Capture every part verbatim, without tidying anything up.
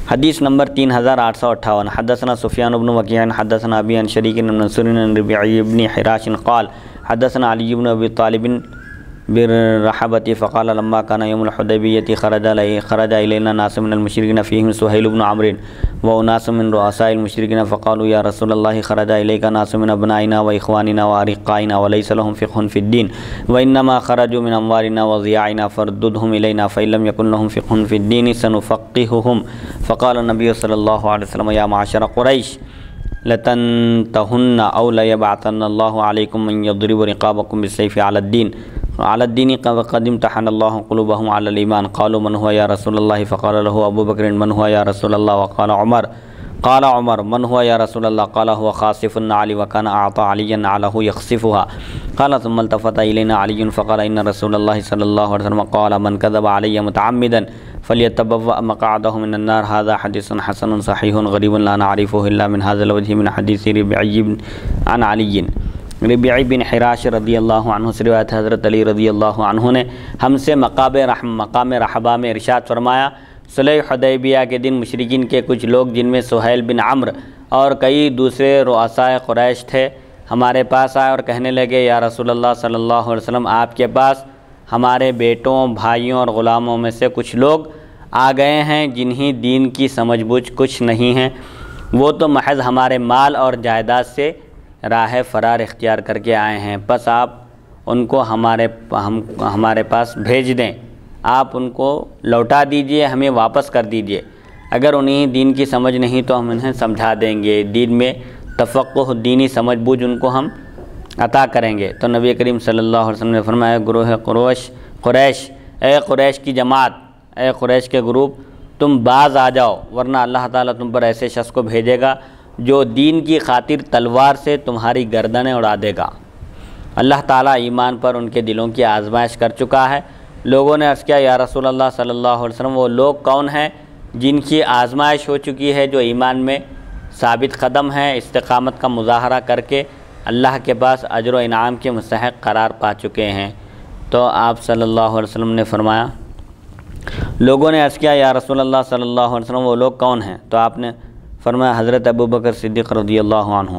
हदीस नंबर तीन हज़ार आठ सौ अट्ठावन। हदसना सुफियान इब्न वकीअ हदसना अबी अन शरीक इब्न मंसूर अन रबीई इब्न हिराश क़ाल हदसना अली इब्न अबी तालिब बिर्रहबती फ़क़ाल लम्मा काना यौमुल हुदैबिय्यति खरजा इलैना नास मिनल मुशरिकीन फ़ीहिम सुहैल इब्न अम्र व उनास मिन रुअसाइल मुशरिकीन फ़क़ालू या रसूलल्लाह खरजा इलैका नास मिन अबनाइना व इख़वानिना व अरिक़ाइना व लैसा लहुम फ़िक़्हुन फ़िद्दीन व इन्नमा खरजू मिन अम्वालिना व ज़ियाइना फ़रद्दुदहुम इलैना फ़इल्लम यकुन लहुम फ़िक़्हुन फ़िद्दीन सनुफ़क़्क़िहुहुम फ़क़ाल नबी सल्लल्लाहु अलैहि वसल्लम या माशर क़ुरैश लतन्तहुन्ना औ लयबअतन्नल्लाहु अलैकुम मन यज़रिबु रिक़ाबकुम बिस्सैफ़ि अलद्दीन अलद्दीन क़दिम तहनल्लाहु क़ुलूबहुम अलल ईमान क़ालू मन हुवा या रसूलल्लाह फ़क़ाल लहू अबू बकर मन हुवा या रसूलल्लाह वक़ाल उमर क़ाल उमर मन हुवा या रसूलल्लाह क़ाल हुवा ख़ासिफ़ुन अली व काना अअता अलिय्यन अलहू यख़सिफ़ुहा क़ाल सुम्मा इल्तफ़ता इलैना अली फ़क़ाल इन्न रसूलल्लाह सल्लल्लाहु अलैहि वसल्लम क़ाल मन कज़ब अलय्य मुतअम्मिदन फ़ल्यतबव्वअ मक़अदहु मिनन नार हाज़ा हदीसुन हसनुन सहीहुन ग़रीबुन ला नअरिफ़ुहु इल्ला मिन हाज़िल वजहि मिन हदीस रबीई अन अली। रबीई बिन हिराश रज़ियल्लाहु अन्हु से रिवायत है हज़रत अली रज़ियल्लाहु अन्हु ने हमसे मक़ाम रहम मक़ाम रहबा में इरशाद फरमाया, सुलह हुदैबिया के दिन मुशरिकीन के कुछ लोग जिनमें सुहैल बिन अम्र और कई दूसरे रुअसाए क़ुरैश थे हमारे पास आए और कहने लगे, या रसूलल्लाह सल्लल्लाहु अलैहि वसल्लम आपके पास हमारे बेटों भाइयों और ग़ुलामों में से कुछ लोग आ गए हैं जिन्हीं दीन की समझबूझ कुछ नहीं है, वो तो महज़ हमारे माल और जायदाद से राह फ़रार इख्तियार करके आए हैं, बस आप उनको हमारे हम हमारे पास भेज दें, आप उनको लौटा दीजिए, हमें वापस कर दीजिए। अगर उन्हें दीन की समझ नहीं तो हम उन्हें समझा देंगे, दीन में तफ़क़्क़ुह दीनी समझ बूझ उनको हम अता करेंगे। तो नबी करीम सल्लल्लाहु अलैहि वसल्लम ने फरमाया, गुरूह कुरैश कुरैश ए कुरैश की जमात, ए कुरैश के ग्रुप, तुम बाज़ आ जाओ, वरना अल्लाह ताला तुम पर ऐसे शख्स को भेजेगा जो दीन की खातिर तलवार से तुम्हारी गर्दनें उड़ा देगा। अल्लाह ताला ईमान पर उनके दिलों की आजमाइश कर चुका है। लोगों ने अर्ज़ किया, या रसूल अल्लाह सल्लल्लाहु अलैहि वसल्लम वो लोग कौन हैं जिनकी आजमाइश हो चुकी है, जो ईमान में साबित कदम हैं, इस्तिक़ामत का मुज़ाहरा करके अल्लाह के पास अजर व इनाम के मुस्तहिक़ करार पा चुके हैं। तो आप सल्लल्लाहु अलैहि वसल्लम ने फरमाया, लोगों ने अर्ज़ किया, या रसूल अल्लाह सल्लल्लाहु अलैहि वसल्लम वो लोग कौन हैं? तो आपने फरमाया, हज़रत अबू बकर सिद्दीक़ रज़ियल्लाहु अन्हु।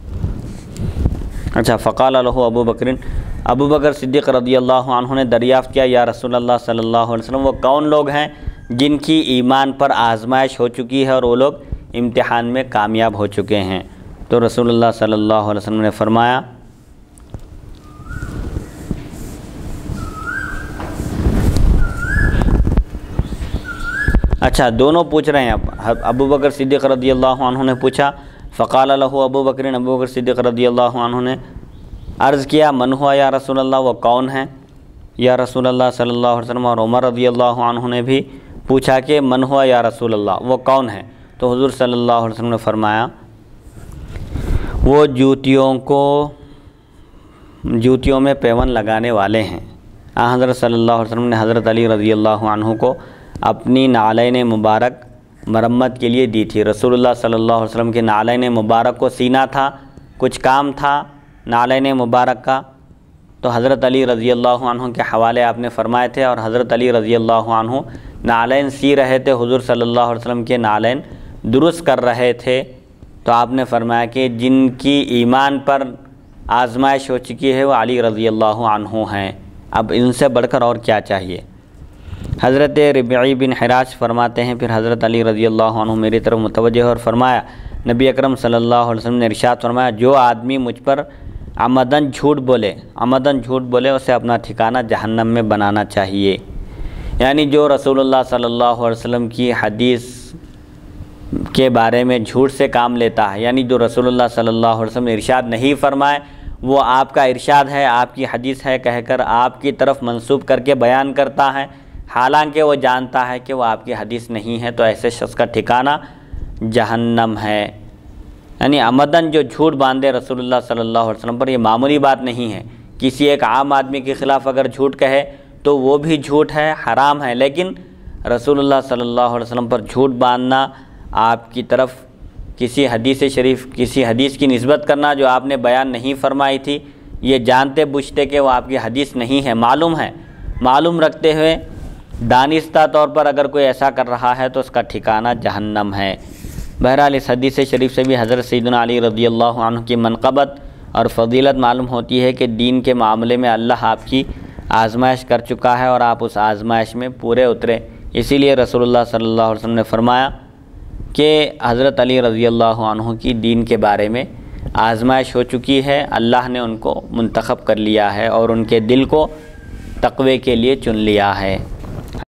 अच्छा, फ़क़ाल लहू अबू बकरिन, अबू बकर सिद्दीक़ रज़ियल्लाहु अन्हु ने दरियाफ़्त किया, या रसूल अल्लाह सल्लल्लाहु अलैहि वसल्लम वो कौन लोग हैं जिनकी ईमान पर आजमाइश हो चुकी है और वो लोग इम्तिहान में कामयाब हो चुके हैं? तो रसूलुल्लाह सल्लल्लाहु अलैहि वसल्लम ने फरमाया, अच्छा दोनों पूछ रहे हैं। अब अबू बकर सिद्दीक़ रज़ियल्लाहु अन्हु ने पूछा, फ़क़ाल लहू अबू बकरिन, अबू बकर सिद्दीक़ रज़ियल्लाहु अन्हु ने अर्ज़ किया, मन हुआ या रसूलल्लाह वो कौन है या रसूलल्लाह सल्लल्लाहु अलैहि वसल्लम। और उमर रज़ियल्लाहु अन्हु ने भी पूछा कि मन हुआ या रसूलल्लाह वो कौन है। तो हुज़ूर सल्लल्लाहु अलैहि वसल्लम ने फरमाया, वो जूतियों को जूतियों में पेवन लगाने वाले हैं। हज़रत सल्लल्लाहु अलैहि वसल्लम ने हज़रत अली रज़ियल्लाहु अन्हु को अपनी नालैन मुबारक मरम्मत के लिए दी थी। रसूलुल्लाह सल्लल्लाहु अलैहि वसल्लम के नालैन मुबारक को सीना था, कुछ काम था नालैन मुबारक का, तो हज़रत अली रज़ियल्लाहु अन्हु के हवाले आपने फ़रमाए थे। और हज़रत अली रज़ियल्लाहु अन्हु नालैन सी रहे थे, हुज़ूर सल्लल्लाहु अलैहि वसल्लम के नालैन दुरुस्त कर रहे थे। तो आपने फ़रमाया कि जिनकी ईमान पर आजमाइश हो चुकी है वो अली रज़ियल्लाहु अन्हु हैं, अब इनसे बढ़कर और क्या चाहिए। हज़रत रबीई बिन हिराश फरमाते हैं, फिर हज़रत अली रज़ियल्लाहु अन्हु मेरी तरफ मुतवज्जह और फरमाया, नबी अकरम सल्लल्लाहु अलैहि वसल्लम ने इरशाद फरमाया, जो आदमी मुझ पर अमदन झूठ बोले अमदन झूठ बोले उसे अपना ठिकाना जहन्नम में बनाना चाहिए। यानी जो रसूलुल्लाह सल्लल्लाहु अलैहि वसल्लम की हदीस के बारे में झूठ से काम लेता है, यानी जो रसूलुल्लाह सल्लल्लाहु अलैहि वसल्लम ने इरशाद नहीं फरमाए वो आपका इरशाद है, आपकी हदीस है कहकर आपकी तरफ मंसूब करके बयान करता है, हालांकि वो जानता है कि वो आपकी हदीस नहीं है, तो ऐसे शख्स का ठिकाना जहन्नम है। यानी अमदन जो झूठ बांधे रसूलुल्लाह सल्लल्लाहु अलैहि वसल्लम पर, ये मामूली बात नहीं है। किसी एक आम आदमी के ख़िलाफ़ अगर झूठ कहे तो वो भी झूठ है, हराम है, लेकिन रसूलुल्लाह सल्लल्लाहु अलैहि वसल्लम पर झूठ बांधना, आपकी तरफ किसी हदीस शरीफ किसी हदीस की निस्बत करना जो आपने बयान नहीं फरमाई थी, ये जानते बूझते कि वो आपकी हदीस नहीं है, मालूम है, मालूम रखते हुए दानिस्ता तौर पर अगर कोई ऐसा कर रहा है तो उसका ठिकाना जहन्नम है। बहरहाल इस हदीस शरीफ से भी हज़रत सैयदना अली रज़ियल्लाहु अन्हु की मनक़बत और फ़जीलत मालूम होती है कि दीन के मामले में अल्लाह आपकी आजमाइश कर चुका है और आप उस आजमाइश में पूरे उतरे। इसीलिए रसूलुल्लाह सल्लल्लाहु अलैहि वसल्लम ने फरमाया कि हज़रत अली रज़ियल्लाहु अन्हु की दीन के बारे में आजमाइश हो चुकी है, अल्लाह ने उनको मुंतखब कर लिया है और उनके दिल को तक़वे के लिए चुन लिया है।